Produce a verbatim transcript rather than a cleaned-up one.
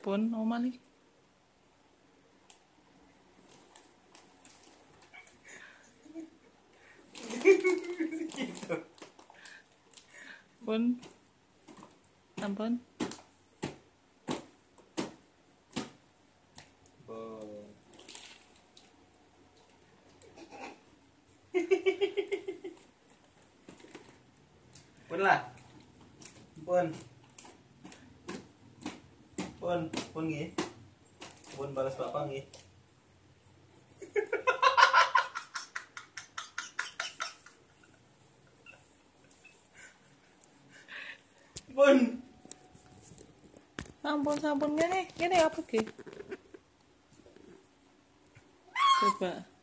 Pun oma nih. Gitu. Pun. Ampun. Pun. Pun lah. Pun. Pun, pun nggih. Pun balas bapak nggih. Pun. Ampun, ampun gini, gini apa ki? Coba.